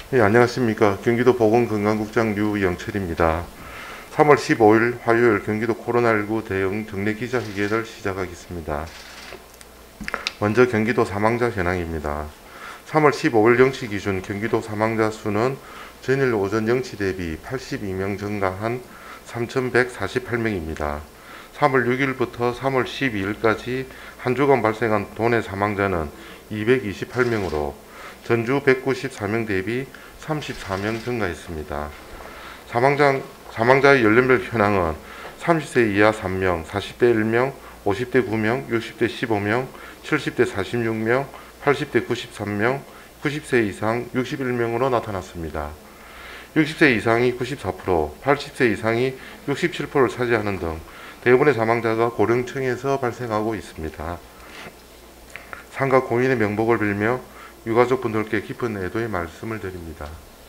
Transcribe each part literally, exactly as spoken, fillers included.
네, 안녕하십니까. 경기도 보건건강국장 류영철입니다. 삼월 십오일 화요일 경기도 코로나십구 대응 정례 기자회견을 시작하겠습니다. 먼저 경기도 사망자 현황입니다. 삼월 십오일 영 시 기준 경기도 사망자 수는 전일 오전 영 시 대비 팔십이 명 증가한 삼천백사십팔 명입니다. 삼월 육일부터 삼월 십이일까지 한 주간 발생한 도내 사망자는 이백이십팔 명으로 전주 백구십사 명 대비 삼십사 명 증가했습니다. 사망자, 사망자의 연령별 현황은 삼십 세 이하 삼 명, 사십 대 일 명, 오십 대 구 명, 육십 대 십오 명, 칠십 대 사십육 명, 팔십 대 구십삼 명, 구십 세 이상 육십일 명으로 나타났습니다. 육십 세 이상이 구십사 퍼센트, 팔십 세 이상이 육십칠 퍼센트를 차지하는 등 대부분의 사망자가 고령층에서 발생하고 있습니다. 상가 고인의 명복을 빌며 유가족분들께 깊은 애도의 말씀을 드립니다.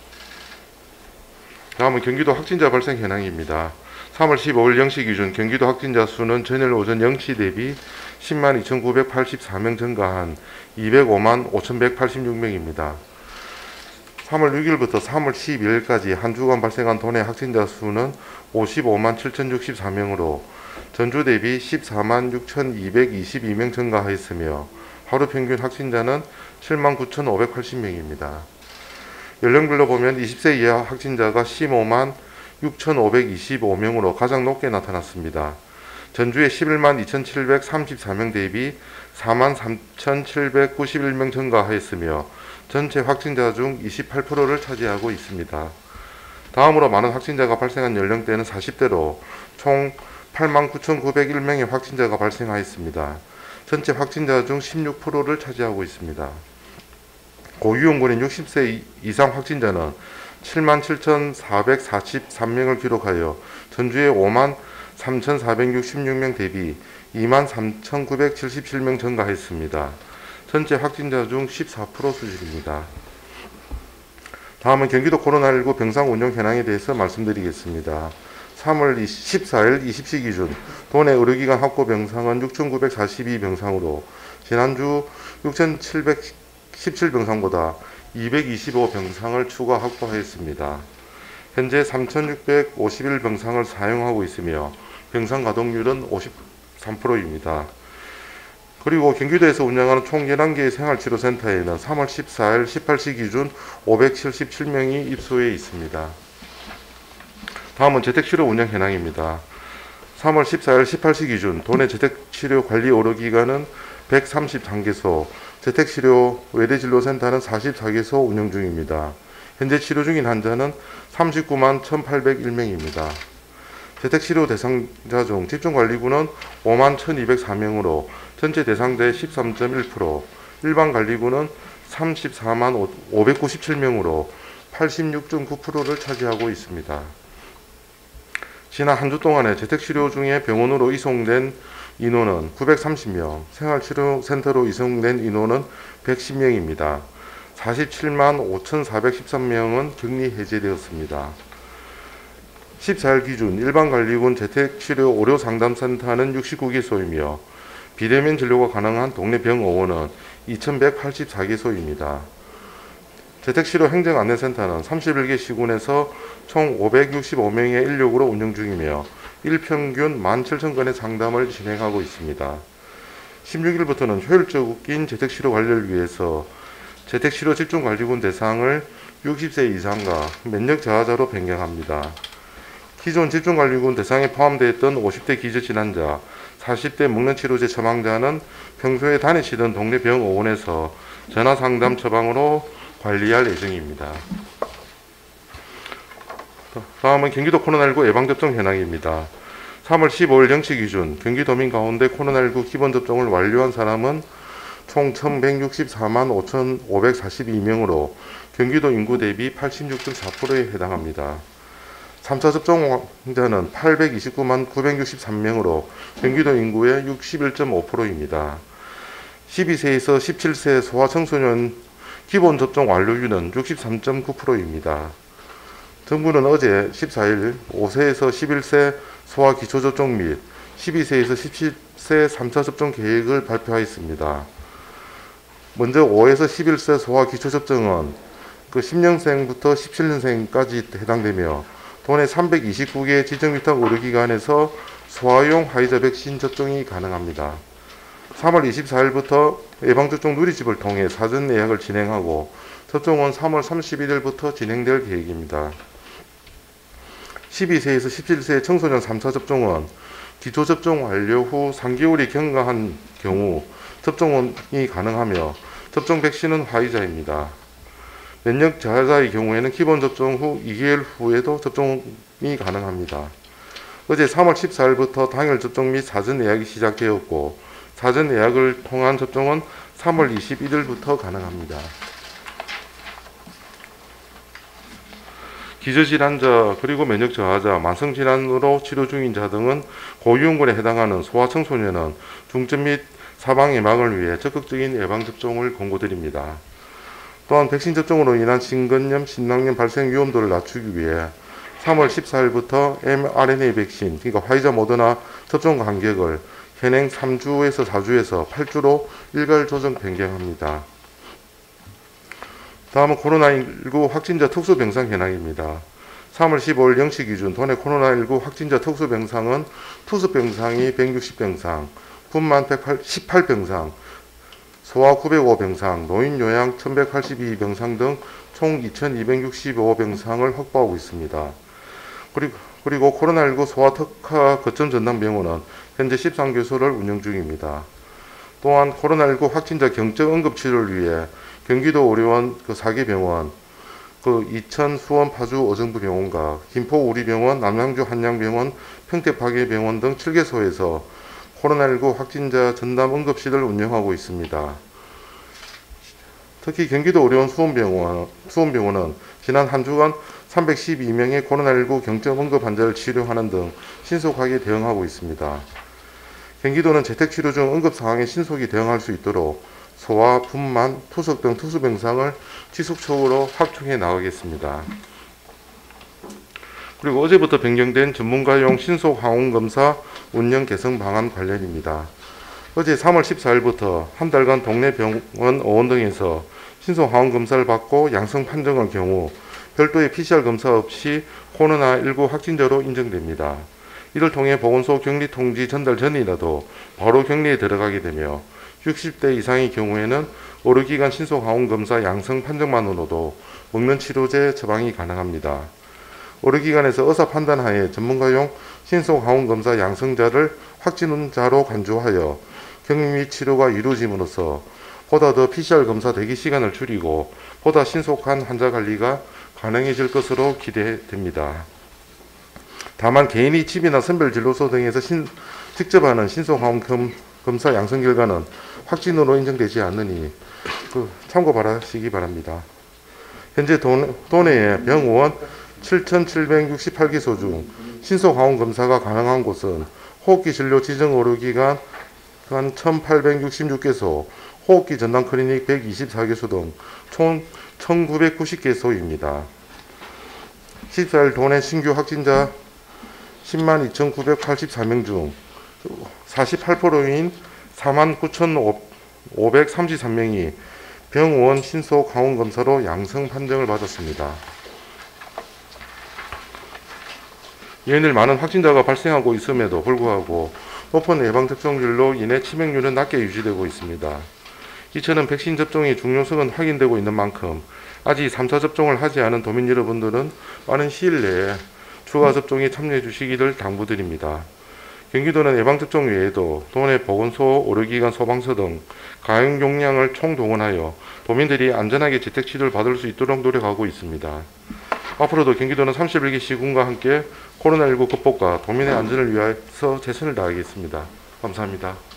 다음은 경기도 확진자 발생 현황입니다. 삼월 십오일 영 시 기준 경기도 확진자 수는 전일 오전 영 시 대비 십만 이천구백팔십사 명 증가한 이백오만 오천백팔십육 명입니다. 삼월 육일부터 삼월 십이일까지 한 주간 발생한 도내 확진자 수는 오십오만 칠천육십사 명으로 전주 대비 십사만 육천이백이십이 명 증가하였으며 하루 평균 확진자는 칠만 구천오백팔십 명입니다. 연령별로 보면 이십 세 이하 확진자가 십오만 육천오백이십오 명으로 가장 높게 나타났습니다. 전주의 십일만 이천칠백삼십사 명 대비 사만 삼천칠백구십일 명 증가하였으며 전체 확진자 중 이십팔 퍼센트를 차지하고 있습니다. 다음으로 많은 확진자가 발생한 연령대는 사십 대로 총 팔만 구천구백일 명의 확진자가 발생하였습니다. 전체 확진자 중 십육 퍼센트를 차지하고 있습니다. 고위험군인 육십 세 이상 확진자는 칠만 칠천사백사십삼 명을 기록하여 전주의 오만 삼천사백육십육 명 대비 이만 삼천구백칠십칠 명 증가했습니다. 전체 확진자 중 십사 퍼센트 수준입니다. 다음은 경기도 코로나십구 병상 운영 현황에 대해서 말씀드리겠습니다. 삼월 십사일 이십 시 기준 도내 의료기관 확보 병상은 육천구백사십이 병상으로 지난주 육천칠백십칠 병상보다 이백이십오 병상을 추가 확보하였습니다. 현재 삼천육백오십일 병상을 사용하고 있으며 병상 가동률은 오십삼 퍼센트입니다. 그리고 경기도에서 운영하는 총 열한 개의 생활치료센터에는 삼월 십사일 십팔 시 기준 오백칠십칠 명이 입소해 있습니다. 다음은 재택치료 운영 현황입니다. 삼월 십사일 십팔 시 기준 도내 재택치료 관리 의료기관은 백삼십삼 개소, 재택치료 외래진료센터는 사십사 개소 운영 중입니다. 현재 치료 중인 환자는 삼십구만 천팔백일 명입니다. 재택치료 대상자 중 집중관리군은 오만 천이백사 명으로 전체 대상자의 십삼 점 일 퍼센트, 일반관리군은 삼십사만 오백구십칠 명으로 팔십육 점 구 퍼센트를 차지하고 있습니다. 지난 한 주 동안에 재택치료 중에 병원으로 이송된 인원은 구백삼십 명, 생활치료센터로 이송된 인원은 백십 명입니다. 사십칠만 오천사백십삼 명은 격리 해제되었습니다. 십사일 기준 일반관리군 재택치료 의료상담센터는 육십구 개소이며 비대면 진료가 가능한 동네 병의원은 이천백팔십사 개소입니다. 재택치료 행정안내센터는 삼십일 개 시군에서 총 오백육십오 명의 인력으로 운영 중이며 일평균 만 칠천 건의 상담을 진행하고 있습니다. 십육일부터는 효율적인 재택치료 관리를 위해서 재택치료 집중관리군 대상을 육십 세 이상과 면역 저하자로 변경합니다. 기존 집중관리군 대상에 포함되어 있던 오십 대 기저질환자, 사십 대 먹는치료제 처방자는 평소에 다니시던 동네 병의원에서 전화상담 처방으로 관리할 예정입니다. 다음은 경기도 코로나십구 예방접종 현황입니다. 삼월 십오일 영 시 기준 경기도민 가운데 코로나십구 기본접종을 완료한 사람은 총 천백육십사만 오천오백사십이 명으로 경기도 인구 대비 팔십육 점 사 퍼센트에 해당합니다. 삼 차 접종 환자는 팔백이십구만 구백육십삼 명으로 경기도 인구의 육십일 점 오 퍼센트입니다. 십이 세에서 십칠 세 소아청소년 기본접종 완료율은 육십삼 점 구 퍼센트입니다. 정부는 어제 십사일 오 세에서 십일 세 소아 기초접종 및 십이 세에서 십칠 세 삼 차 접종 계획을 발표하였습니다. 먼저 오에서 십일 세 소아 기초접종은 그 십 년생부터 십칠 년생까지 해당되며 도내 삼백이십구 개 지정위탁 의료기관에서 소아용 화이자 백신 접종이 가능합니다. 삼월 이십사일부터 예방접종 누리집을 통해 사전 예약을 진행하고 접종은 삼월 삼십일일부터 진행될 계획입니다. 십이 세에서 십칠 세 청소년 삼 차 접종은 기초접종 완료 후 삼 개월이 경과한 경우 접종이 가능하며 접종 백신은 화이자입니다. 면역 저하자의 경우에는 기본 접종 후 이 개월 후에도 접종이 가능합니다. 어제 삼월 십사일부터 당일 접종 및 사전 예약이 시작되었고 사전 예약을 통한 접종은 삼월 이십일일부터 가능합니다. 기저질환자 그리고 면역 저하자, 만성질환으로 치료 중인 자 등은 고위험군에 해당하는 소아청소년은 중증 및 사방 예방을 위해 적극적인 예방접종을 권고드립니다. 또한 백신 접종으로 인한 심근염, 심낭염 발생 위험도를 낮추기 위해 삼월 십사일부터 엠알엔에이 백신, 그러니까 화이자 모더나 접종 간격을 현행 삼 주에서 사 주에서 팔 주로 일괄 조정 변경합니다. 다음은 코로나십구 확진자 특수병상 현황입니다. 삼월 십오일 영 시 기준 도내 코로나십구 확진자 특수병상은 투수병상이 백육십 병상, 분만 백십팔 병상, 소아 구백오 병상, 노인요양 천백팔십이 병상 등 총 이천이백육십오 병상을 확보하고 있습니다. 그리고, 그리고 코로나십구 소아 특화 거점 전담병원은 현재 십삼 개소를 운영 중입니다. 또한 코로나십구 확진자 경증 응급치료를 위해 경기도 의료원 그 사 개 병원, 그 이천 수원 파주 어정부병원과 김포 우리병원, 남양주 한양병원, 평택 파계병원 등 칠 개소에서 코로나십구 확진자 전담 응급실을 운영하고 있습니다. 특히 경기도 의료원 수원병원, 수원병원은 지난 한 주간 삼백십이 명의 코로나십구 경증 응급 환자를 치료하는 등 신속하게 대응하고 있습니다. 경기도는 재택치료 중 응급 상황에 신속히 대응할 수 있도록 소아, 분만, 투석 등 특수병상을 지속적으로 확충해 나가겠습니다. 그리고 어제부터 변경된 전문가용 신속 항원검사 운영 개선 방안 관련입니다. 어제 삼월 십사일부터 한 달간 동네 병원, 의원 등에서 신속 항원검사를 받고 양성 판정할 경우 별도의 피씨알 검사 없이 코로나십구 확진자로 인정됩니다. 이를 통해 보건소 격리 통지 전달 전이라도 바로 격리에 들어가게 되며 육십 대 이상의 경우에는 의료기관 신속항원검사 양성 판정만으로도 먹는 치료제 처방이 가능합니다. 의료기관에서 의사 판단하에 전문가용 신속항원검사 양성자를 확진자로 간주하여 격리 및 치료가 이루어짐으로써 보다 더 피씨알 검사 대기 시간을 줄이고 보다 신속한 환자 관리가 가능해질 것으로 기대됩니다. 다만 개인이 집이나 선별진료소 등에서 신, 직접 하는 신속항원 검사 양성 결과는 확진으로 인정되지 않으니 그 참고 바라시기 바랍니다. 현재 도, 도내에 병원 칠천칠백육십팔 개소 중 신속항원 검사가 가능한 곳은 호흡기 진료 지정 의료기관 천팔백육십육 개소, 호흡기 전담 클리닉 백이십사 개소 등 총 천구백구십 개소입니다. 십사일 도내 신규 확진자 십만 이천구백팔십사 명 중 사십팔 퍼센트인 사만 구천오백삼십삼 명이 병원 신속 항원 검사로 양성 판정을 받았습니다. 연일 많은 확진자가 발생하고 있음에도 불구하고 높은 예방접종률로 인해 치명률은 낮게 유지되고 있습니다. 이처럼 백신 접종의 중요성은 확인되고 있는 만큼 아직 삼 차 접종을 하지 않은 도민 여러분들은 빠른 시일 내에 추가 접종에 참여해 주시기를 당부드립니다. 경기도는 예방접종 외에도 도내 보건소, 의료기관, 소방서 등 가용 용량을 총동원하여 도민들이 안전하게 재택치료를 받을 수 있도록 노력하고 있습니다. 앞으로도 경기도는 삼십일 개 시군과 함께 코로나십구 극복과 도민의 안전을 위해서 최선을 다하겠습니다. 감사합니다.